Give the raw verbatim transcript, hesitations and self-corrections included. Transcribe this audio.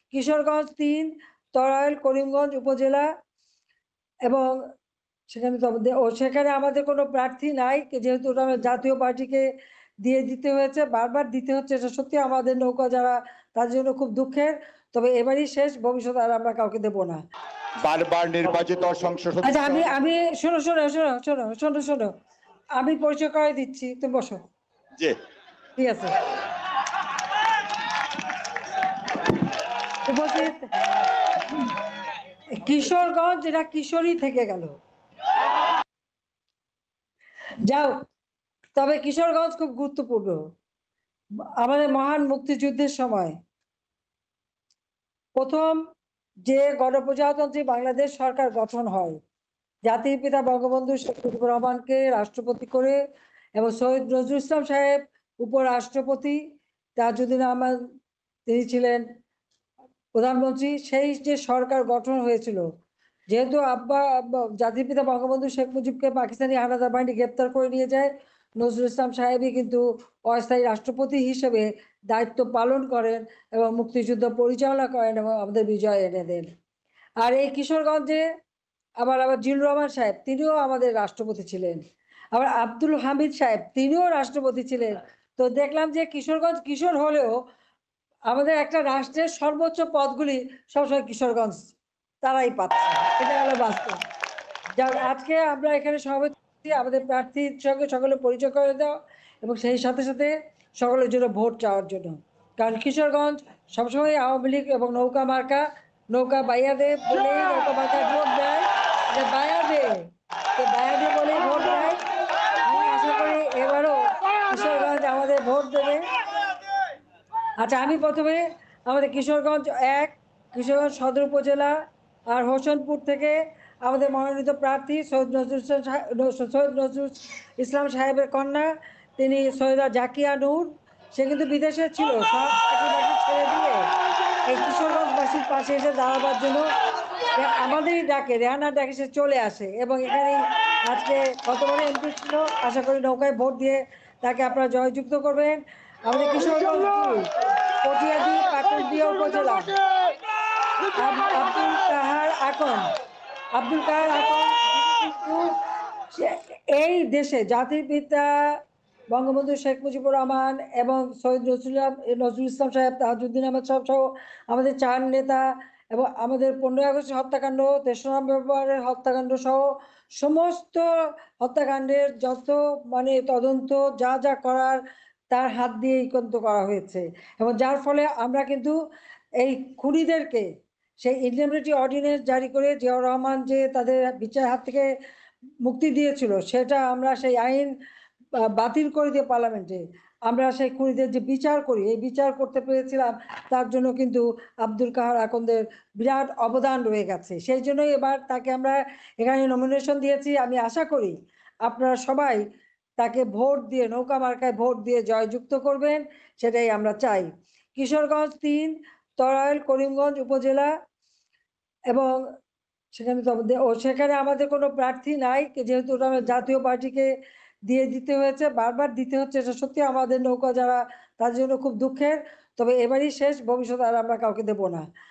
কিশোরগঞ্জ তিন, তরাইল করিমগঞ্জ উপজেলা এবং সেখানে ও সেখানে আমাদের কোনো প্রার্থী নাই, যেহেতু ওটা জাতীয় পার্টিকে দিয়ে দিতে হয়েছে, বারবার দিতে হচ্ছে। এটা সত্যি আমাদের নৌকা যারা, তার জন্য খুব দুঃখের। তবে এবারই শেষ, ভবিষ্যতে আর আমরা কাউকে দেব না। বারবার নির্বাচিত সংসদ সদস্য। আচ্ছা, আমি আমি শোনো শোনো শোনো শোনো শোনো শোনো আমি পরিচয় করে দিচ্ছি, তুমি বসো। জি, ঠিক আছে। উপস্থিত কিশোরগঞ্জ, এটা কিশোরী থেকে গেল। যাও, তবে কিশোরগঞ্জ খুব গুরুত্বপূর্ণ। আমাদের মহান মুক্তিযুদ্ধের সময় প্রথম যে গণপ্রজাতন্ত্রী বাংলাদেশ সরকার গঠন হয়, জাতির পিতা বঙ্গবন্ধু শেখ মুজিবুর রহমানকে রাষ্ট্রপতি করে এবং শহীদ নজরুল ইসলাম সাহেব উপরাষ্ট্রপতি, তাজউদ্দিন আহমদ তিনি ছিলেন প্রধানমন্ত্রী। সেই যে সরকার গঠন হয়েছিল, যেহেতু আব্বা জাতির পিতা বঙ্গবন্ধু শেখ মুজিবকে পাকিস্তানি হানাদার বাহিনী গ্রেপ্তার করে নিয়ে যায়, নজরুল ইসলাম সাহেবই কিন্তু অস্থায়ী রাষ্ট্রপতি হিসেবে দায়িত্ব পালন করেন এবং মুক্তিযুদ্ধ পরিচালনা করেন এবং আমাদের বিজয় এনে দেন। আর এই কিশোরগঞ্জে আবার আবার জিল্লুর রহমান সাহেব, তিনিও আমাদের রাষ্ট্রপতি ছিলেন। আবার আব্দুল হামিদ সাহেব, তিনিও রাষ্ট্রপতি ছিলেন। তো দেখলাম যে কিশোরগঞ্জ কিশোর হলেও আমাদের একটা রাষ্ট্রের সর্বোচ্চ পদগুলি সবসময় কিশোরগঞ্জ তারাই পাচ্ছে। এটা হলো বাস্তব। যাক, আজকে আমরা এখানে সভাপতি আমাদের প্রার্থীর সঙ্গে সকলে পরিচয় করে দাও এবং সেই সাথে সাথে সকলের জন্য ভোট চাওয়ার জন্য। কারণ কিশোরগঞ্জ সবসময় আওয়ামী লীগ এবং নৌকা মার্কা, নৌকা বাইয়া দে বলেই নৌকা মার্কায় ভোট দেয়, যে বায়া দে বায়া দে বলেই ভোট দেয়। আমি আশা করি এবারও কিশোরগঞ্জ আমাদের ভোট দেবে। আচ্ছা, আমি প্রথমে আমাদের কিশোরগঞ্জ এক, কিশোরগঞ্জ সদর উপজেলা আর হোসেনপুর থেকে আমাদের মনোনীত প্রার্থী সৈয়দ নজরুল সৈয়দ নজরুল ইসলাম সাহেবের কন্যা, তিনি সৈয়দা জাকিয়া নূর। সে কিন্তু বিদেশে ছিল, সব চাকরি ছেড়ে দিয়ে এই কিশোরগঞ্জবাসীর পাশে এসে দাঁড়াবার জন্য আমাদেরই ডাকে, রেহানার ডাকে সে চলে আসে এবং এখানে আজকে কতবারে এমপি ছিল। আশা করি নৌকায় ভোট দিয়ে তাকে আপনারা জয়যুক্ত করবেন। আমাদের কিশোরগঞ্জ কটিয়াদি পাকুড়দিয়া উপজেলা আব্দুল কাহার আকন আব্দুল কাহার আকন কিন্তু এই দেশে জাতির পিতা বঙ্গবন্ধু শেখ মুজিবুর রহমান এবং শহীদ নজরুল নজরুল ইসলাম সাহেব, তাজউদ্দিন আহমদ সাহেব সহ আমাদের চার নেতা এবং আমাদের পনেরোই আগস্টের হত্যাকাণ্ড, তেসরা নভেম্বরের হত্যাকাণ্ড সহ সমস্ত হত্যাকাণ্ডের যত মানে তদন্ত যা যা করার তার হাত দিয়েই কিন্তু করা হয়েছে। এবং যার ফলে আমরা কিন্তু এই খুনিদেরকে সেই ইনডেমনিটি অর্ডিন্যান্স জারি করে জিয়াউর রহমান যে তাদের বিচার হাত থেকে মুক্তি দিয়েছিল, সেটা আমরা সেই আইন বাতিল করে দিয়ে পার্লামেন্টে আমরা সেই খুনিদের যে বিচার করি, এই বিচার করতে পেরেছিলাম। তার জন্য কিন্তু আব্দুল কাহার আকন্দের বিরাট অবদান রয়ে গেছে। সেই জন্যই এবার তাকে আমরা এখানে নমিনেশন দিয়েছি। আমি আশা করি আপনারা সবাই তাকে ভোট দিয়ে, নৌকা মার্কায় ভোট দিয়ে জয়যুক্ত করবেন, সেটাই আমরা চাই। কিশোরগঞ্জ তিন, তরাইল করিমগঞ্জ উপজেলা এবং সেখানে ও সেখানে আমাদের কোনো প্রার্থী নাই, যেহেতু ওটা জাতীয় পার্টিকে দিয়ে দিতে হয়েছে, বারবার দিতে হচ্ছে। এটা সত্যি আমাদের নৌকা যারা, তার জন্য খুব দুঃখের। তবে এবারই শেষ, ভবিষ্যতে আর আমরা কাউকে দেব না।